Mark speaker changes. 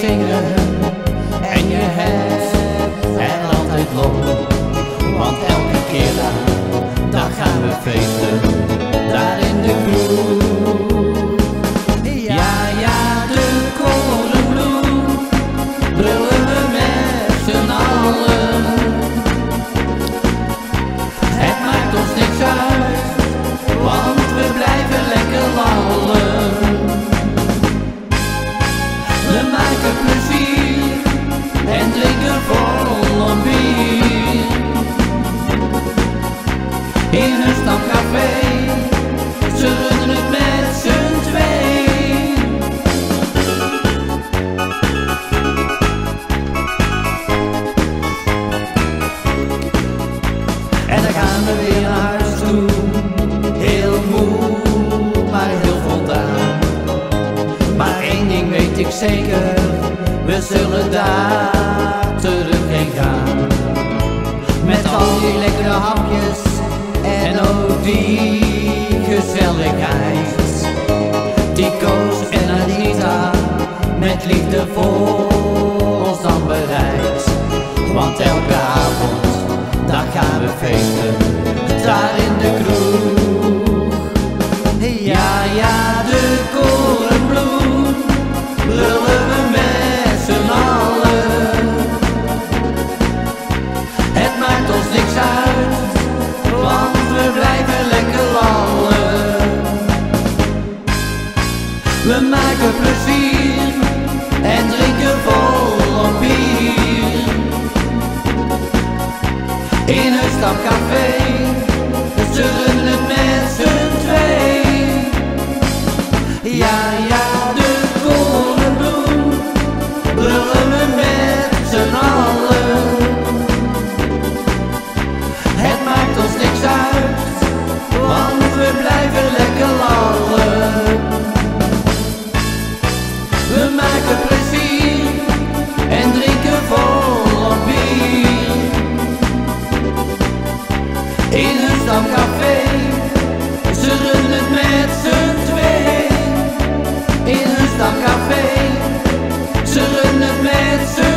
Speaker 1: zingen en je hebt er altijd lol. Want elke keer dan gaan we feesten, daar in de kroeg. Ja, ja, de korenbloem, brullen we met z'n allen. Het maakt ons niks uit, want we blijven lekker lallen. We maken plezier en drinken vol bier. In een stamcafé, ze runnen het met z'n twee. En dan gaan we weer naar huis toe, heel moe, maar heel voldaan. Maar één ding weet ik zeker, we zullen daar terug heen gaan. Met al die lekkere hapjes en ook die gezelligheid. Die Koos en Anita met liefde voor ons dan bereid. Want elke avond, daar gaan we feesten, daar in de kroeg. Ja, ja, de korenbloem, lullen we met z'n allen. Het maakt ons niks uit, want we blijven lekker lallen. We maken plezier en drinken volop bier. In een stamcafé, ze runnen het met z'n twee. Ja, ja, de korenbloem, brullen we met z'n allen. Het maakt ons niks uit, want we blijven lekker lallen. We maken plezier en drinken volop bier. In een stamcafé, ze runnen het met z'n twee. In een stamcafé, ze runnen het met z'n